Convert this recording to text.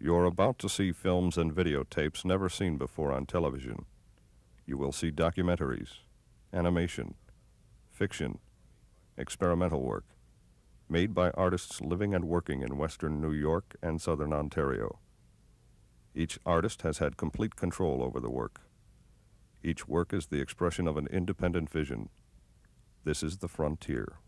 You're about to see films and videotapes never seen before on television. You will see documentaries, animation, fiction, experimental work, made by artists living and working in western New York and southern Ontario. Each artist has had complete control over the work. Each work is the expression of an independent vision. This is the frontier.